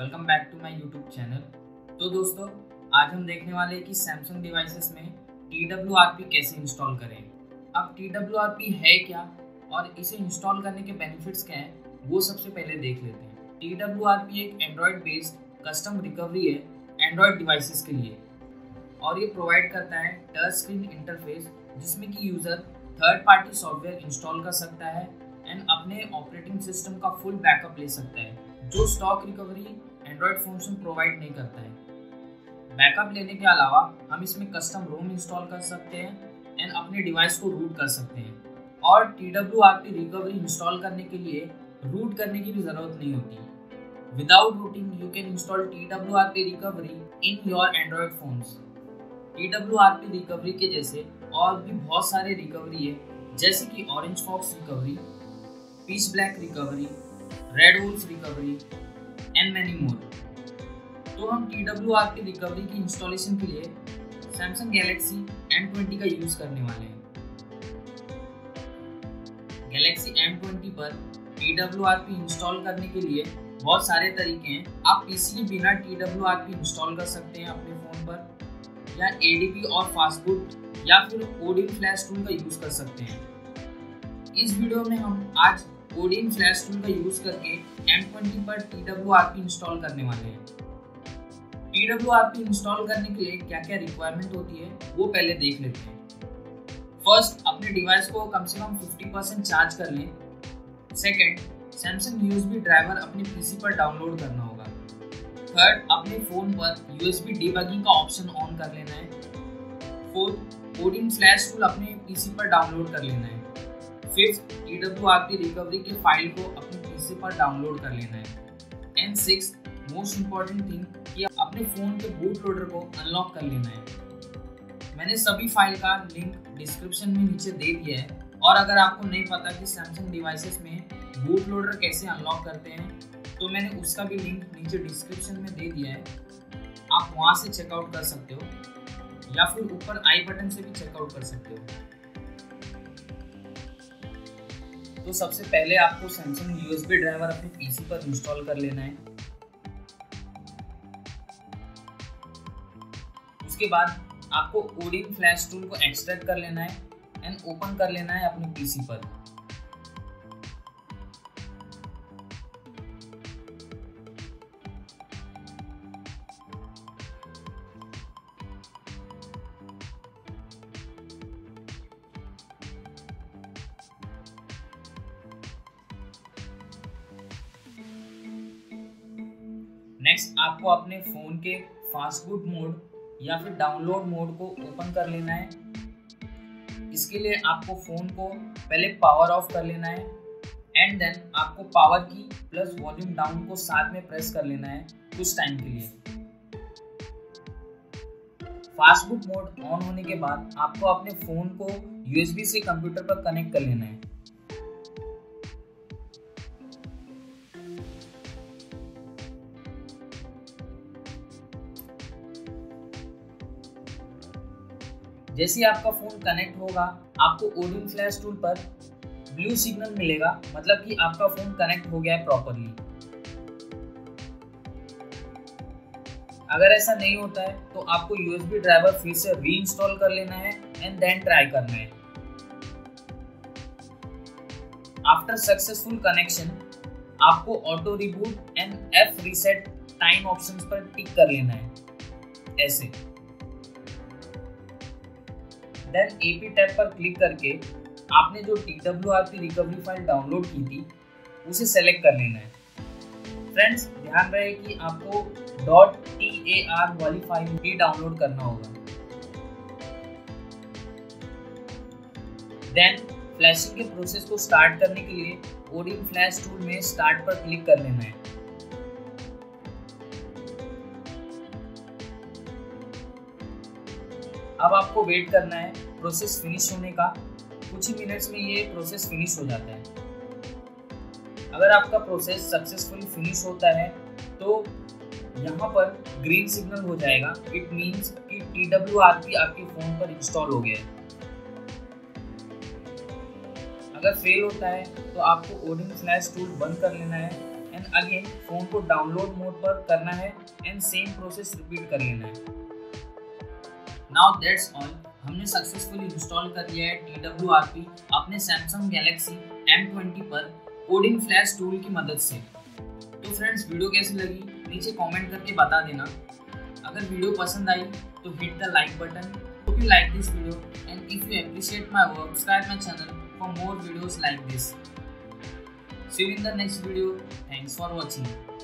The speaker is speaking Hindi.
Welcome back to my YouTube channel. तो दोस्तों, आज हम देखने वाले हैं कि सैमसंग डिवाइसेस में TWRP कैसे इंस्टॉल करें। अब TWRP है क्या और इसे इंस्टॉल करने के बेनिफिट्स क्या हैं, वो सबसे पहले देख लेते हैं। TWRP एक एंड्रॉयड बेस्ड कस्टम रिकवरी है एंड्रॉयड डिवाइसेस के लिए, और ये प्रोवाइड करता है टच स्क्रीन इंटरफेस जिसमें कि user third party software install कर सकता है एंड अपने ऑपरेटिंग सिस्टम का फुल बैकअप ले सकता है, जो स्टॉक रिकवरी एंड्रॉयड फोन्स में प्रोवाइड नहीं करता है। बैकअप लेने के अलावा हम इसमें कस्टम रोम इंस्टॉल कर सकते हैं एंड अपने डिवाइस को रूट कर सकते हैं। और TWRP रिकवरी इंस्टॉल करने के लिए रूट करने की भी ज़रूरत नहीं होती। Without rooting you can install TWRP recovery in your Android phones. TWRP recovery के जैसे और भी बहुत सारे रिकवरी है, जैसे कि Orange Fox recovery, Pitch Black recovery, Red Wolf recovery and many more. तो हम TWRP रिकवरी की इंस्टॉलेशन के लिए सैमसंग गैलेक्सी M20 का यूज़ करने वाले हैं। गैलेक्सी M20 पर TWRP इंस्टॉल करने के लिए बहुत सारे तरीके हैं। आप पीसी के बिना TWRP इंस्टॉल कर सकते हैं अपने फ़ोन पर, या ADP और फास्टबूट या फिर ODIN फ्लैश टूल का यूज़ कर सकते हैं। इस वीडियो में हम आज ODIN फ्लैश टूल का यूज़ करके M20 पर TWRP इंस्टॉल करने वाले हैं। TWRP इंस्टॉल करने के लिए क्या क्या रिक्वायरमेंट होती है वो पहले देख लेते हैं। फर्स्ट, अपने डिवाइस को कम से कम 50% चार्ज कर लें। सेकेंड, सैमसंग USB ड्राइवर अपने PC पर डाउनलोड करना होगा। थर्ड, अपने फ़ोन पर USB डिबगिंग का ऑप्शन ऑन कर लेना है। फोर्थ, ODIN फ्लैश टूल अपने PC पर डाउनलोड कर लेना है। फिफ्थ, TWRP रिकवरी के फाइल को अपने PC पर डाउनलोड कर लेना है। And six, most important thing कि अपने फ़ोन के बूट लोडर को अनलॉक कर लेना है। मैंने सभी फाइल का लिंक डिस्क्रिप्शन में नीचे दे दिया है, और अगर आपको नहीं पता कि सैमसंग डिवाइसेस में बूट लोडर कैसे अनलॉक करते हैं, तो मैंने उसका भी लिंक नीचे डिस्क्रिप्शन में दे दिया है। आप वहाँ से चेकआउट कर सकते हो, या फिर ऊपर आई बटन से भी चेकआउट कर सकते हो। तो सबसे पहले आपको सैमसंग USB ड्राइवर अपने PC पर इंस्टॉल कर लेना है। उसके बाद आपको ODIN फ्लैश टूल को एक्सट्रैक्ट कर लेना है एंड ओपन कर लेना है अपने PC पर। नेक्स्ट, आपको अपने फ़ोन के फास्टबूट मोड या फिर डाउनलोड मोड को ओपन कर लेना है। इसके लिए आपको फ़ोन को पहले पावर ऑफ कर लेना है एंड देन आपको पावर की प्लस वॉल्यूम डाउन को साथ में प्रेस कर लेना है कुछ टाइम के लिए। फास्टबूट मोड ऑन होने के बाद आपको अपने फ़ोन को USB से कंप्यूटर पर कनेक्ट कर लेना है। जैसे ही आपका फ़ोन कनेक्ट होगा, आपको ODIN फ्लैश टूल पर ब्लू सिग्नल मिलेगा, मतलब कि आपका फ़ोन कनेक्ट हो गया है प्रॉपरली। अगर ऐसा नहीं होता है तो आपको USB ड्राइवर फिर से रीइंस्टॉल कर लेना है एंड देन ट्राई करना है। आफ्टर सक्सेसफुल कनेक्शन, आपको auto reboot and F reset time options पर टिक कर लेना है, ऐसे। देन AP टैब पर क्लिक करके आपने जो TWRP रिकवरी फाइल डाउनलोड की थी उसे सेलेक्ट कर लेना है। फ्रेंड्स, ध्यान रहे कि आपको .tar वाली फाइल ही डाउनलोड करना होगा। देन फ्लैशिंग के प्रोसेस को स्टार्ट करने के लिए ODIN फ्लैश टूल में स्टार्ट पर क्लिक कर लेना है। अब आपको वेट करना है प्रोसेस फिनिश होने का। कुछ ही मिनट्स में ये प्रोसेस फिनिश हो जाता है। अगर आपका प्रोसेस सक्सेसफुली फिनिश होता है तो यहाँ पर ग्रीन सिग्नल हो जाएगा। इट मीन्स कि TWRP आपके फ़ोन पर इंस्टॉल हो गया है। अगर फेल होता है तो आपको ODIN फ्लैश टूल बंद कर लेना है एंड अगेन फोन को डाउनलोड मोड पर करना है एंड सेम प्रोसेस रिपीट कर लेना है। नाउ दैट्स ऑल, हमने सक्सेसफुली इंस्टॉल कर लिया है TWRP अपने सैमसंग गैलेक्सी M20 पर कोडिंग फ्लैश टूल की मदद से। तो फ्रेंड्स, वीडियो कैसी लगी नीचे कमेंट करके बता देना। अगर वीडियो पसंद आई तो hit the like button. Hope you like this video, and if you appreciate my work, subscribe my channel for more videos like this. See you in the next video. Thanks for watching.